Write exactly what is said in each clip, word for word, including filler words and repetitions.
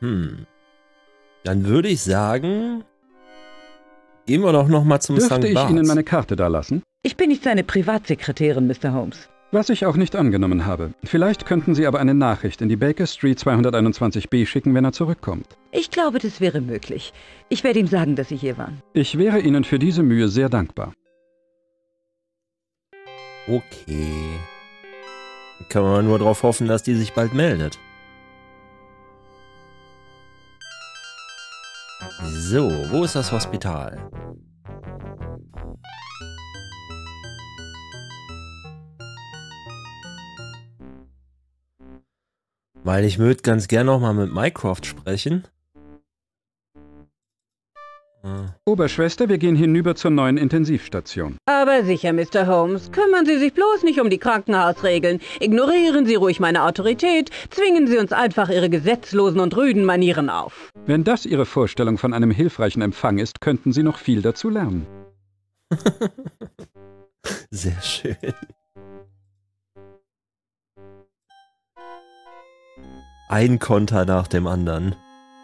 Hm. Dann würde ich sagen, gehen wir doch noch mal zum Sankt Dürfte ich Barts. Ihnen meine Karte da lassen? Ich bin nicht seine Privatsekretärin, Mister Holmes. Was ich auch nicht angenommen habe. Vielleicht könnten Sie aber eine Nachricht in die Baker Street zweihunderteinundzwanzig b schicken, wenn er zurückkommt. Ich glaube, das wäre möglich. Ich werde ihm sagen, dass Sie hier waren. Ich wäre Ihnen für diese Mühe sehr dankbar. Okay. Kann man nur darauf hoffen, dass die sich bald meldet. So, wo ist das Hospital? Weil ich würde ganz gerne noch mal mit Mycroft sprechen. Hm. Oberschwester, wir gehen hinüber zur neuen Intensivstation. Aber sicher, Mister Holmes. Kümmern Sie sich bloß nicht um die Krankenhausregeln. Ignorieren Sie ruhig meine Autorität. Zwingen Sie uns einfach Ihre gesetzlosen und rüden Manieren auf. Wenn das Ihre Vorstellung von einem hilfreichen Empfang ist, könnten Sie noch viel dazu lernen. Sehr schön. Ein Konter nach dem anderen.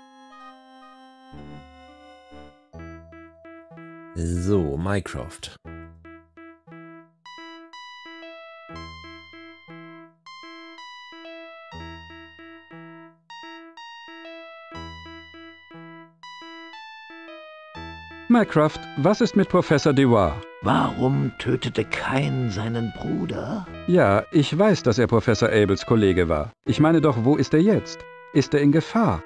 So, Mycroft. Mycroft, was ist mit Professor Dewar? Warum tötete Kain seinen Bruder? Ja, ich weiß, dass er Professor Abels Kollege war. Ich meine doch, wo ist er jetzt? Ist er in Gefahr?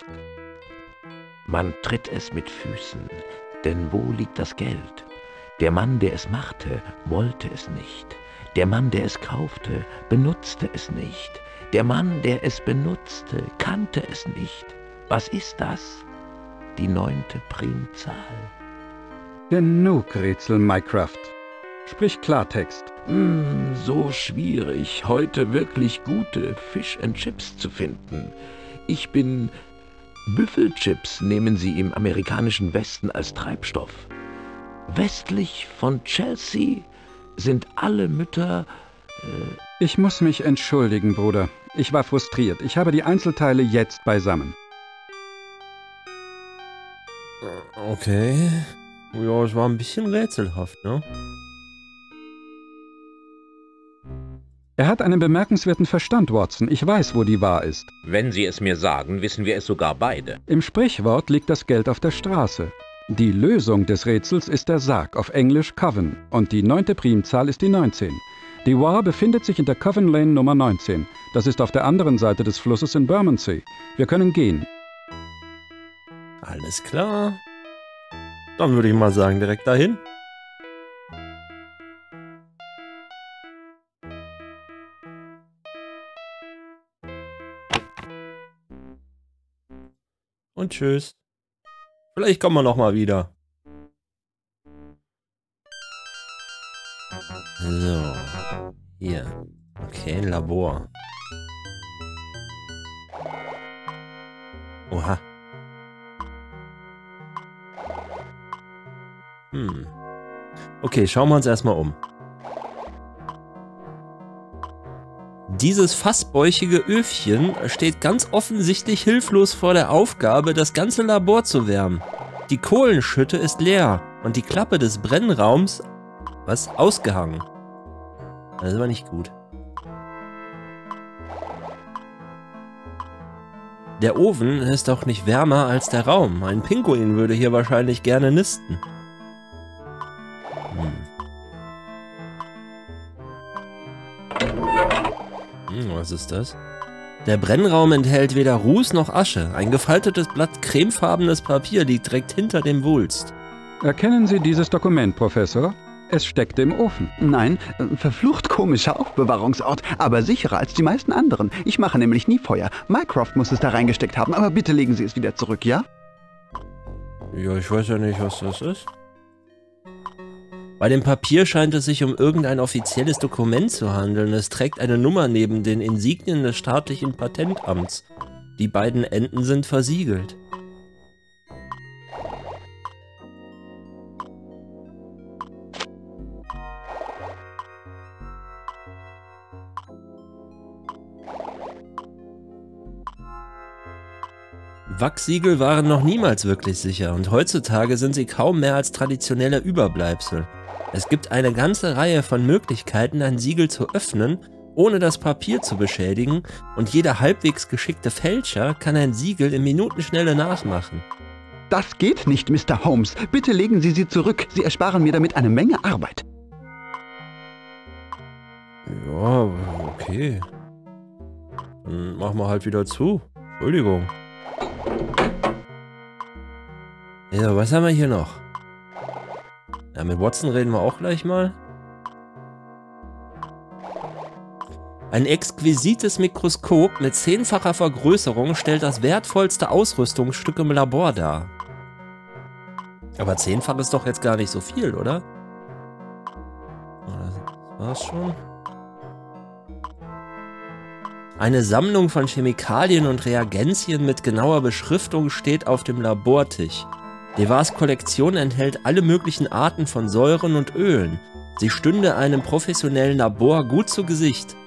Man tritt es mit Füßen, denn wo liegt das Geld? Der Mann, der es machte, wollte es nicht. Der Mann, der es kaufte, benutzte es nicht. Der Mann, der es benutzte, kannte es nicht. Was ist das? Die neunte Primzahl. Genug Rätsel, Mycroft. Sprich Klartext. Hm, so schwierig, heute wirklich gute Fish and Chips zu finden. Ich bin... Büffelchips nehmen sie im amerikanischen Westen als Treibstoff. Westlich von Chelsea sind alle Mütter... Äh ich muss mich entschuldigen, Bruder. Ich war frustriert. Ich habe die Einzelteile jetzt beisammen. Okay. Ja, es war ein bisschen rätselhaft, ne? Er hat einen bemerkenswerten Verstand, Watson. Ich weiß, wo die Wahr ist. Wenn Sie es mir sagen, wissen wir es sogar beide. Im Sprichwort liegt das Geld auf der Straße. Die Lösung des Rätsels ist der Sarg, auf Englisch Coven, und die neunte Primzahl ist die neunzehn. Die War befindet sich in der Coven Lane Nummer neunzehn. Das ist auf der anderen Seite des Flusses in Bermondsey. Wir können gehen. Alles klar. Dann würde ich mal sagen, direkt dahin. Und tschüss. Vielleicht kommen wir noch mal wieder. So. Hier. Okay, Labor. Oha. Hm. Okay, schauen wir uns erstmal um. Dieses fassbäuchige Öfchen steht ganz offensichtlich hilflos vor der Aufgabe, das ganze Labor zu wärmen. Die Kohlenschütte ist leer und die Klappe des Brennraums, was, ausgehangen. Das ist aber nicht gut. Der Ofen ist doch nicht wärmer als der Raum. Ein Pinguin würde hier wahrscheinlich gerne nisten. Hm. Hm, was ist das? Der Brennraum enthält weder Ruß noch Asche. Ein gefaltetes Blatt cremefarbenes Papier liegt direkt hinter dem Wulst. Erkennen Sie dieses Dokument, Professor? Es steckt im Ofen. Nein, verflucht komischer Aufbewahrungsort, aber sicherer als die meisten anderen. Ich mache nämlich nie Feuer. Mycroft muss es da reingesteckt haben, aber bitte legen Sie es wieder zurück, ja? Ja, ich weiß ja nicht, was das ist. Bei dem Papier scheint es sich um irgendein offizielles Dokument zu handeln. Es trägt eine Nummer neben den Insignien des staatlichen Patentamts. Die beiden Enden sind versiegelt. Wachsiegel waren noch niemals wirklich sicher und heutzutage sind sie kaum mehr als traditionelle Überbleibsel. Es gibt eine ganze Reihe von Möglichkeiten, ein Siegel zu öffnen, ohne das Papier zu beschädigen, und jeder halbwegs geschickte Fälscher kann ein Siegel in Minutenschnelle nachmachen. Das geht nicht, Mister Holmes. Bitte legen Sie sie zurück. Sie ersparen mir damit eine Menge Arbeit. Ja, okay. Dann machen wir halt wieder zu. Entschuldigung. Ja, was haben wir hier noch? Ja, mit Watson reden wir auch gleich mal. Ein exquisites Mikroskop mit zehnfacher Vergrößerung stellt das wertvollste Ausrüstungsstück im Labor dar. Aber zehnfach ist doch jetzt gar nicht so viel, oder? Das war's schon. Eine Sammlung von Chemikalien und Reagenzien mit genauer Beschriftung steht auf dem Labortisch. Devars Kollektion enthält alle möglichen Arten von Säuren und Ölen. Sie stünde einem professionellen Labor gut zu Gesicht.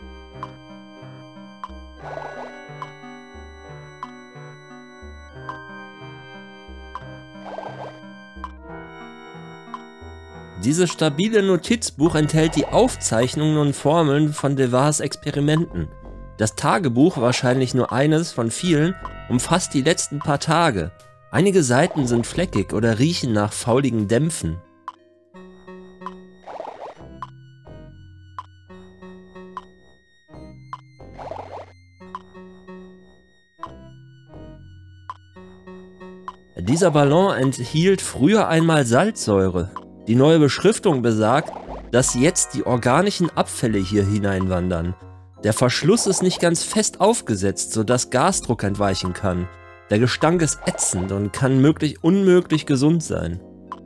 Dieses stabile Notizbuch enthält die Aufzeichnungen und Formeln von Devars Experimenten. Das Tagebuch, wahrscheinlich nur eines von vielen, umfasst die letzten paar Tage. Einige Seiten sind fleckig oder riechen nach fauligen Dämpfen. Dieser Ballon enthielt früher einmal Salzsäure. Die neue Beschriftung besagt, dass jetzt die organischen Abfälle hier hineinwandern. Der Verschluss ist nicht ganz fest aufgesetzt, sodass Gasdruck entweichen kann. Der Gestank ist ätzend und kann möglich unmöglich gesund sein.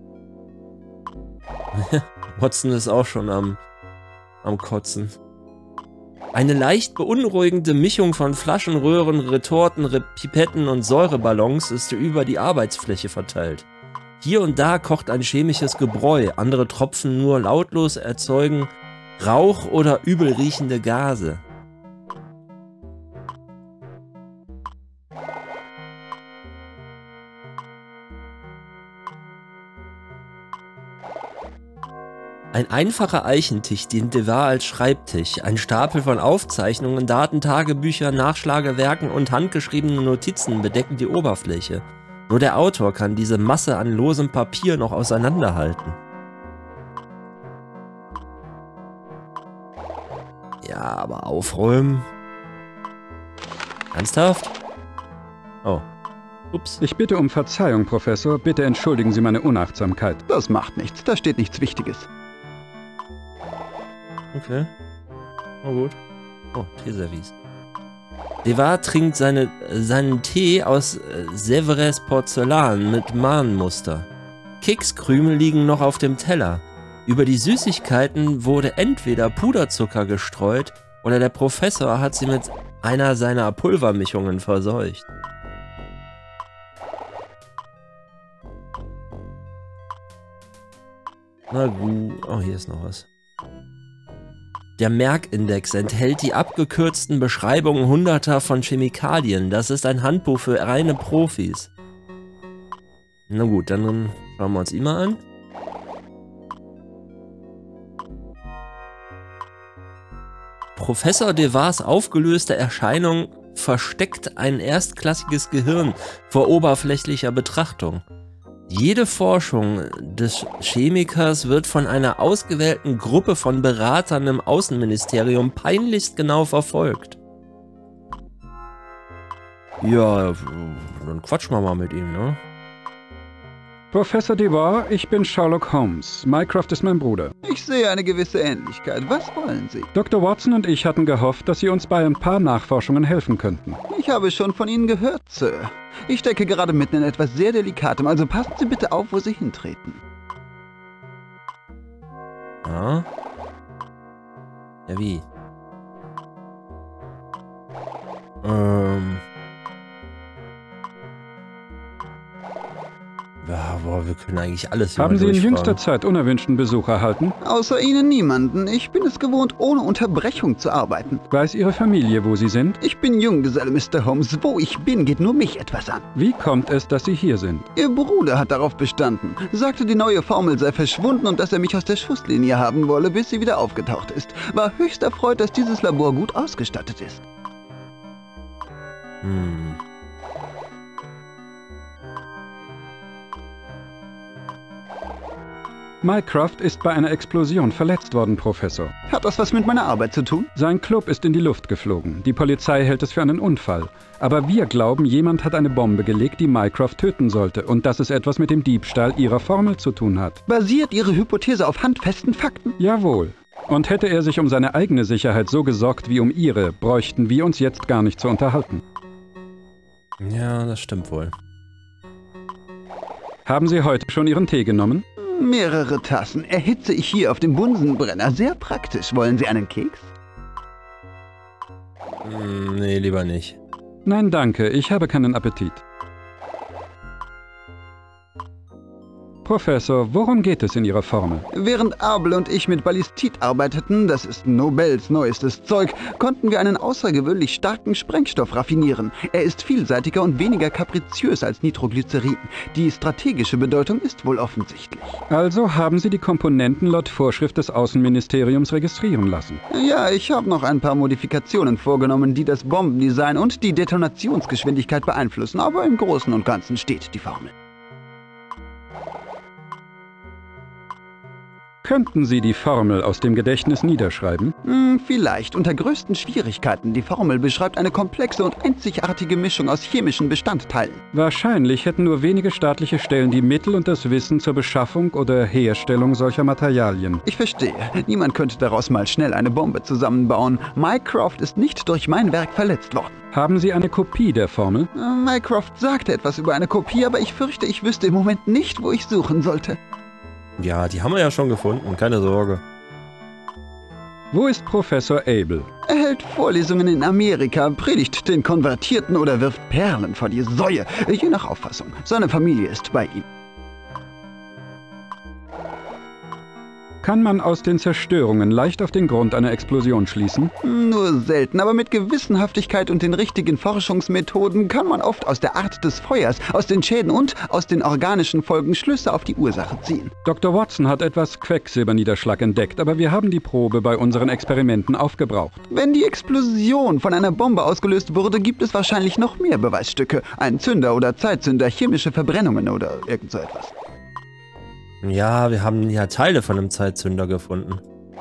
Watson ist auch schon am, am Kotzen. Eine leicht beunruhigende Mischung von Flaschen, Röhren, Retorten, Pipetten und Säureballons ist über die Arbeitsfläche verteilt. Hier und da kocht ein chemisches Gebräu, andere Tropfen nur lautlos erzeugen Rauch oder übel riechende Gase. Ein einfacher Eichentisch dient Devar als Schreibtisch. Ein Stapel von Aufzeichnungen, Daten, Tagebüchern, Nachschlagewerken und handgeschriebenen Notizen bedecken die Oberfläche. Nur der Autor kann diese Masse an losem Papier noch auseinanderhalten. Ja, aber aufräumen? Ernsthaft? Oh. Ups. Ich bitte um Verzeihung, Professor. Bitte entschuldigen Sie meine Unachtsamkeit. Das macht nichts. Da steht nichts Wichtiges. Okay. Oh gut. Oh, Teeservice. Devar trinkt seine, seinen Tee aus äh, Sèvres Porzellan mit Mahnmuster. Kekskrümel liegen noch auf dem Teller. Über die Süßigkeiten wurde entweder Puderzucker gestreut oder der Professor hat sie mit einer seiner Pulvermischungen verseucht. Na gut. Oh, hier ist noch was. Der Merkindex enthält die abgekürzten Beschreibungen hunderter von Chemikalien. Das ist ein Handbuch für reine Profis. Na gut, dann schauen wir uns ihn mal an. Professor Devars aufgelöste Erscheinung versteckt ein erstklassiges Gehirn vor oberflächlicher Betrachtung. Jede Forschung des Chemikers wird von einer ausgewählten Gruppe von Beratern im Außenministerium peinlichst genau verfolgt. Ja, dann quatschen wir mal mit ihm, ne? Professor Devar, ich bin Sherlock Holmes. Mycroft ist mein Bruder. Ich sehe eine gewisse Ähnlichkeit. Was wollen Sie? Doktor Watson und ich hatten gehofft, dass Sie uns bei ein paar Nachforschungen helfen könnten. Ich habe schon von Ihnen gehört, Sir. Ich stecke gerade mitten in etwas sehr Delikatem, also passen Sie bitte auf, wo Sie hintreten. Ja? Ja, wie? Ähm... Ja, boah, Aber wir können eigentlich alles Haben Sie in durchfragen. jüngster Zeit unerwünschten Besuch erhalten? Außer Ihnen niemanden. Ich bin es gewohnt, ohne Unterbrechung zu arbeiten. Weiß Ihre Familie, wo Sie sind? Ich bin Junggeselle, Mister Holmes. Wo ich bin, geht nur mich etwas an. Wie kommt es, dass Sie hier sind? Ihr Bruder hat darauf bestanden. Sagte, die neue Formel sei verschwunden und dass er mich aus der Schusslinie haben wolle, bis sie wieder aufgetaucht ist. War höchst erfreut, dass dieses Labor gut ausgestattet ist. Hm. Mycroft ist bei einer Explosion verletzt worden, Professor. Hat das was mit meiner Arbeit zu tun? Sein Club ist in die Luft geflogen. Die Polizei hält es für einen Unfall. Aber wir glauben, jemand hat eine Bombe gelegt, die Mycroft töten sollte. Und dass es etwas mit dem Diebstahl Ihrer Formel zu tun hat. Basiert Ihre Hypothese auf handfesten Fakten? Jawohl. Und hätte er sich um seine eigene Sicherheit so gesorgt wie um Ihre, bräuchten wir uns jetzt gar nicht zu unterhalten. Ja, das stimmt wohl. Haben Sie heute schon Ihren Tee genommen? Mehrere Tassen erhitze ich hier auf dem Bunsenbrenner. Sehr praktisch. Wollen Sie einen Keks? Hm, nee, lieber nicht. Nein, danke. Ich habe keinen Appetit. Professor, worum geht es in Ihrer Formel? Während Abel und ich mit Ballistit arbeiteten, das ist Nobels neuestes Zeug, konnten wir einen außergewöhnlich starken Sprengstoff raffinieren. Er ist vielseitiger und weniger kapriziös als Nitroglycerin. Die strategische Bedeutung ist wohl offensichtlich. Also haben Sie die Komponenten laut Vorschrift des Außenministeriums registrieren lassen? Ja, ich habe noch ein paar Modifikationen vorgenommen, die das Bombendesign und die Detonationsgeschwindigkeit beeinflussen, aber im Großen und Ganzen steht die Formel. Könnten Sie die Formel aus dem Gedächtnis niederschreiben? Hm, vielleicht. Unter größten Schwierigkeiten. Die Formel beschreibt eine komplexe und einzigartige Mischung aus chemischen Bestandteilen. Wahrscheinlich hätten nur wenige staatliche Stellen die Mittel und das Wissen zur Beschaffung oder Herstellung solcher Materialien. Ich verstehe. Niemand könnte daraus mal schnell eine Bombe zusammenbauen. Mycroft ist nicht durch mein Werk verletzt worden. Haben Sie eine Kopie der Formel? Äh, Mycroft sagte etwas über eine Kopie, aber ich fürchte, ich wüsste im Moment nicht, wo ich suchen sollte. Ja, die haben wir ja schon gefunden, keine Sorge. Wo ist Professor Abel? Er hält Vorlesungen in Amerika, predigt den Konvertierten oder wirft Perlen vor die Säue, je nach Auffassung. Seine Familie ist bei ihm. Kann man aus den Zerstörungen leicht auf den Grund einer Explosion schließen? Nur selten, aber mit Gewissenhaftigkeit und den richtigen Forschungsmethoden kann man oft aus der Art des Feuers, aus den Schäden und aus den organischen Folgen Schlüsse auf die Ursache ziehen. Doktor Watson hat etwas Quecksilberniederschlag entdeckt, aber wir haben die Probe bei unseren Experimenten aufgebraucht. Wenn die Explosion von einer Bombe ausgelöst wurde, gibt es wahrscheinlich noch mehr Beweisstücke. Ein Zünder oder Zeitzünder, chemische Verbrennungen oder irgend so etwas. Ja, wir haben ja Teile von einem Zeitzünder gefunden.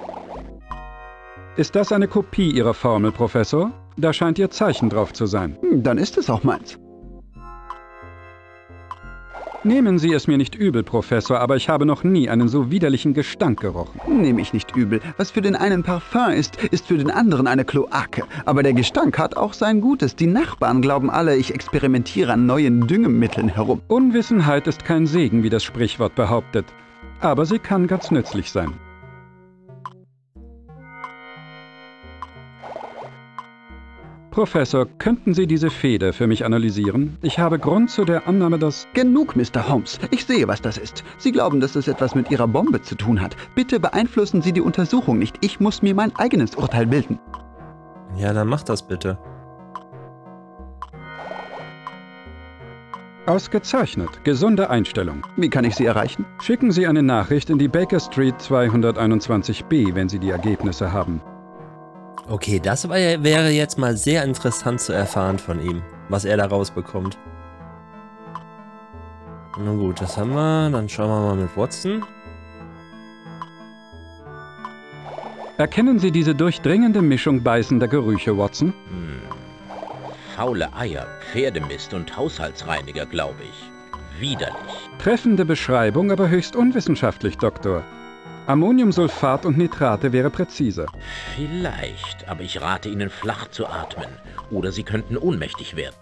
Ist das eine Kopie Ihrer Formel, Professor? Da scheint Ihr Zeichen drauf zu sein. Hm, dann ist es auch meins. Nehmen Sie es mir nicht übel, Professor, aber ich habe noch nie einen so widerlichen Gestank gerochen. Nehme ich nicht übel. Was für den einen Parfum ist, ist für den anderen eine Kloake. Aber der Gestank hat auch sein Gutes. Die Nachbarn glauben alle, ich experimentiere an neuen Düngemitteln herum. Unwissenheit ist kein Segen, wie das Sprichwort behauptet. Aber sie kann ganz nützlich sein. Professor, könnten Sie diese Feder für mich analysieren? Ich habe Grund zu der Annahme, dass... Genug, Mister Holmes. Ich sehe, was das ist. Sie glauben, dass es etwas mit Ihrer Bombe zu tun hat. Bitte beeinflussen Sie die Untersuchung nicht. Ich muss mir mein eigenes Urteil bilden. Ja, dann mach das bitte. Ausgezeichnet. Gesunde Einstellung. Wie kann ich Sie erreichen? Schicken Sie eine Nachricht in die Baker Street zweihunderteinundzwanzig b, wenn Sie die Ergebnisse haben. Okay, das war, wäre jetzt mal sehr interessant zu erfahren von ihm, was er da rausbekommt. Na gut, das haben wir. Dann schauen wir mal mit Watson. Erkennen Sie diese durchdringende Mischung beißender Gerüche, Watson? Hm. Faule Eier, Pferdemist und Haushaltsreiniger, glaube ich. Widerlich. Treffende Beschreibung, aber höchst unwissenschaftlich, Doktor. Ammoniumsulfat und Nitrate wäre präziser. Vielleicht, aber ich rate Ihnen, flach zu atmen. Oder Sie könnten ohnmächtig werden.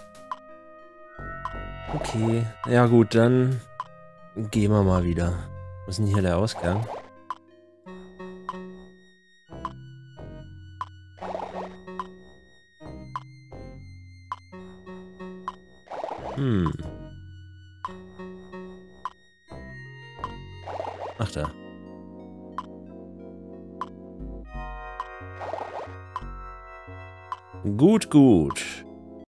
Okay, ja gut, dann gehen wir mal wieder. Wo ist denn hier der Ausgang? Hm. Ach da. Gut, gut.